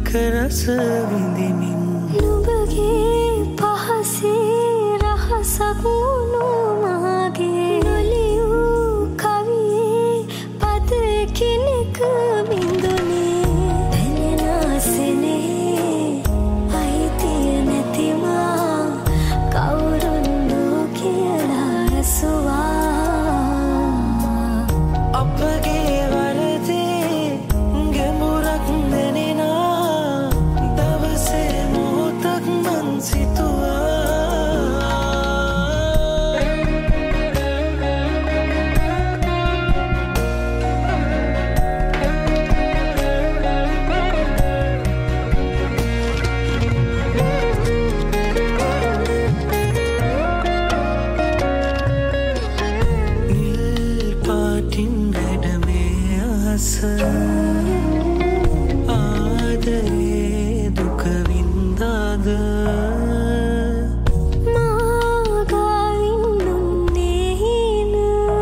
එක රස විඳිමින් නුඹගේ පහසේ රහසක් වුණු මාගේ නොලියූ කවියේ පද එකිනෙක බිඳුනේ දැනෙන සෙනෙහේ අයිතිය නැතිමා කවුරුන්දු කියලා ඇසුවා අපගේ වරදේ ගැඹුරක් දැනෙන දවසේ මොහොතක් මං සිතුවා නිල් පාටින් වැඩමේ අහස ආදරේ දුක වින්දාද මාගාවින් නුන්නේහින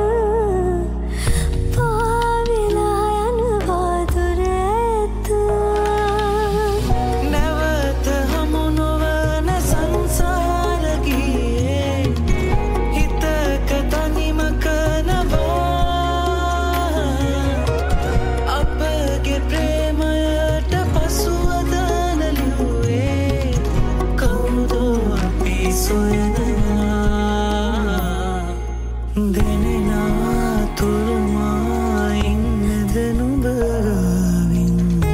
පාවෙලා යනවා දුර ඇත නැවත හමු නොවන සංසාර ගියේ හිතක තනිම කනවා අපගේ ප්‍රේමයට පසුවද නැළුවේ කවුදෝ අපි සොයනවා දැනෙනා තුරුමා ඉන්නද නුඹ ගාවින්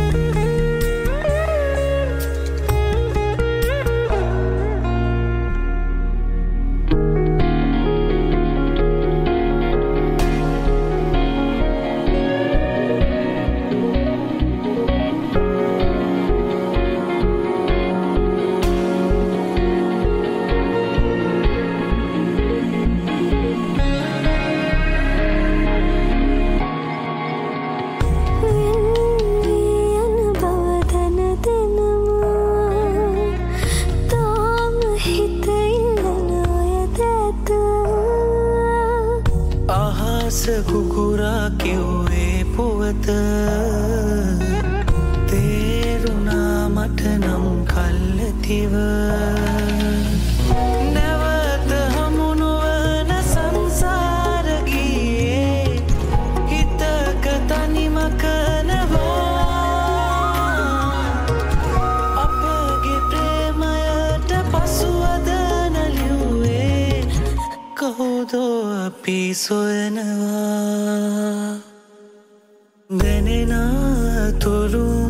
වෙන්වී යන බව දැන දෙනවා තාම හිත ඉල්ලන ඔය දැත අහස කුකුරා කිව්වේ පුවත තේරුණා මට නම් කල්ැතිව නැවත හමු නොවන සංසාර ගියේ හිතක තනිම කනවා අපගේ ප්‍රේමයට පසුවද නැළුවේ කවුදෝ අපි සොයනවා දැනෙන තුරු